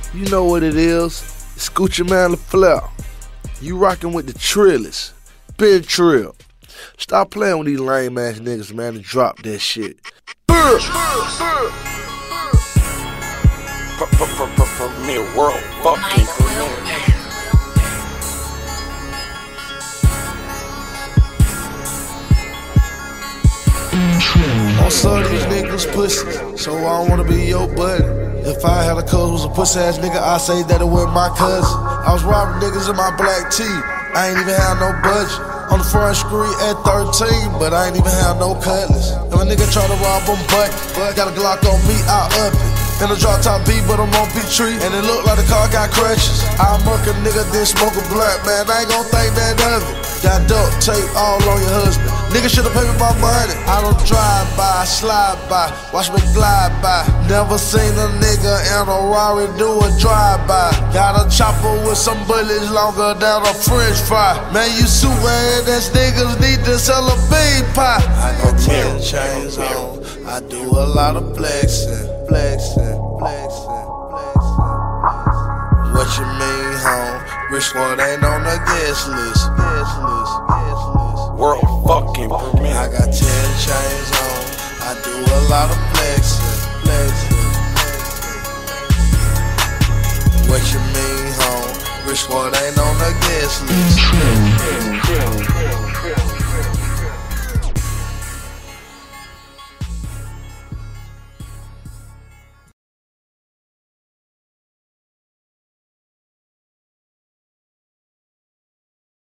You know what it is. It's Gucci Mane LaFleur. You rockin' with the Trillers. Big Trill. Stop playing with these lame ass niggas, man, and drop that shit. Premier world fucking premiere. On some of these niggas pussy, so I don't wanna be your buddy. If I had a cousin was a pussy ass nigga, I say that it wasn't my cousin. I was robbing niggas in my black tee, I ain't even have no budget. On the front street at 13, but I ain't even have no cutlass. If a nigga try to rob him, but got a Glock on me, I up it. In a drop top beat, but I'm on P3, and it look like the car got crashes. I murk a nigga, then smoke a blunt, man, I ain't gon' think that of it. Got duct tape all on your husband. Nigga should've paid me my money. I don't drive by, slide by, watch me glide by. Never seen a nigga in a Rari do a drive-by. Got a chopper with some bullets longer than a French fry. Man, you super ass niggas need to sell a bean pie. I got 10 chains on, I do a lot of flexing. What you mean, home? Rich one ain't on the guest list. World fucking premiere. I got 10 chains on, I do a lot of flexing. What you mean, home? Rich one ain't on the guest list.